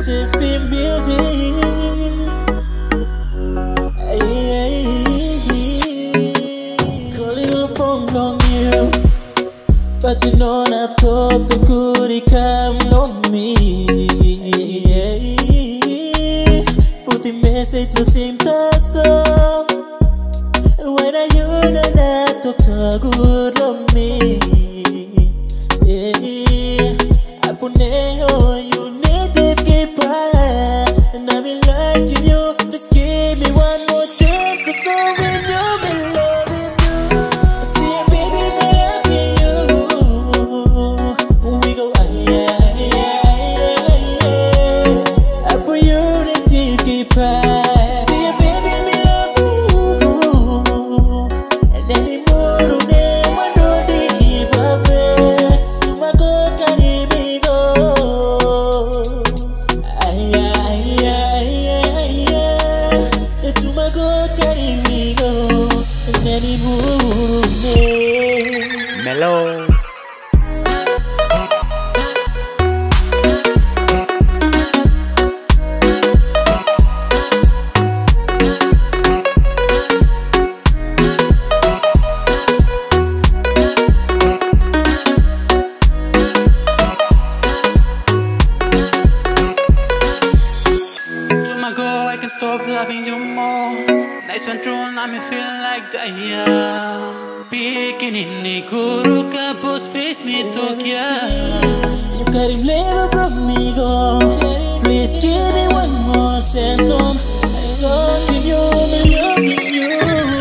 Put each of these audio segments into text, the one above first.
just be music. Calling on the phone long you, but you know not talk the good he come on me. Put the message to sing the song. When I you know not talk the good on me. I put you need to keep on, and I'm in liking you. Please give me one more chance of knowing you, me loving you. See, baby, me loving you. We go I put you need to keep on. See, baby, me loving you. And anymore, name I don't leave away. You might go carry me go. Tu ma go carry me go. And anymore, Mellow. I can stop loving you more. Nice went through and I'm feeling like Daya. Picking in Guru Campus face me Tokyo. you got him never from me go. Please give me one more chance on. I'm talking you, me loving you.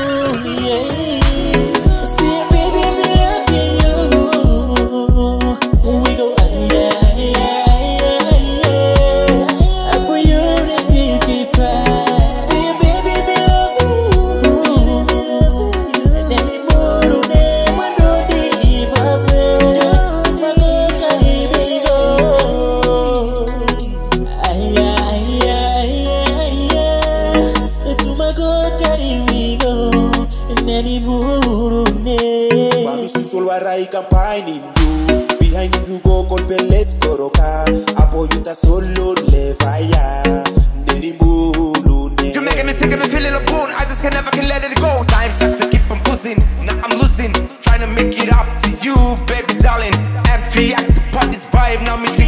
See, baby, me loving you. We go I put you in the keep right. See, baby, me loving you. And anymore, name I don't leave away. My God, carry me go. To my God, carry me go. And anymore, Mami sun solo arrai campaign you. Behind you go call let's go roka. Apoyo ta solo le fire. You're making me sick and me feeling a bone. I just can let it go. Time factor keep on buzzing. Now I'm losing. Trying to make it up to you, baby darling. M3 acts upon this vibe. Now me